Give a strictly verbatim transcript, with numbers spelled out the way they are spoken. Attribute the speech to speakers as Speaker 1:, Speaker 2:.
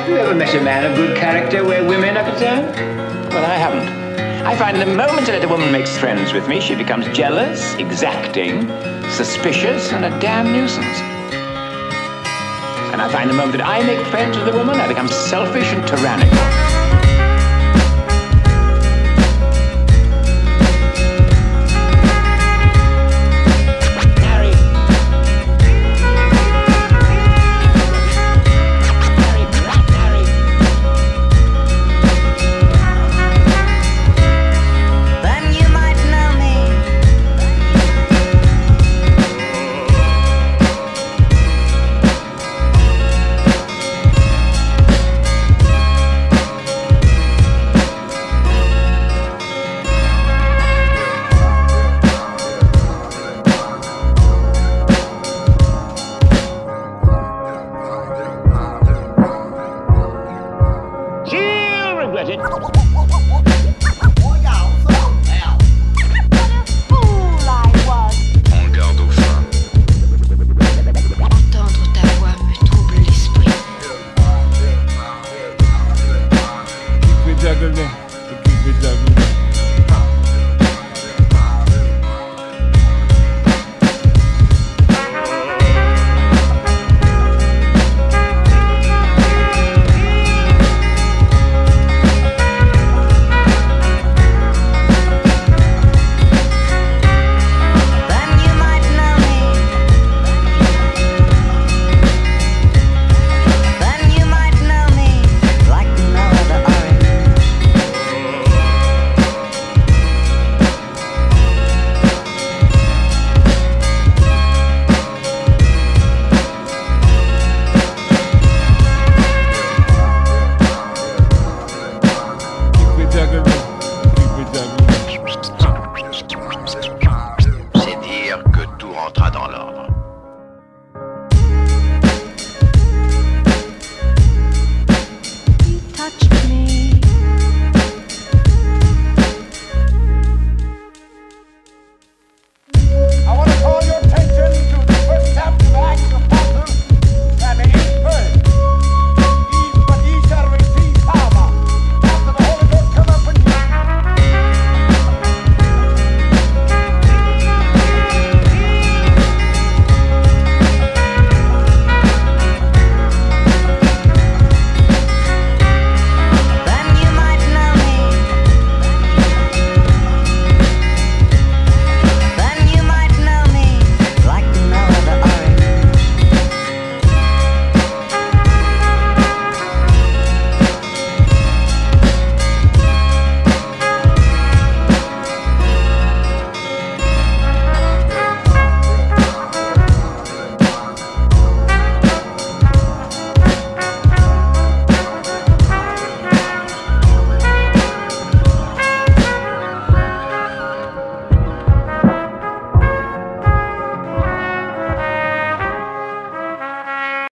Speaker 1: Have you ever met a man of good character where women are concerned?
Speaker 2: Well, I haven't. I find the moment that a woman makes friends with me, she becomes jealous, exacting, suspicious, and a damn nuisance. And I find the moment that I make friends with a woman, I become selfish and tyrannical.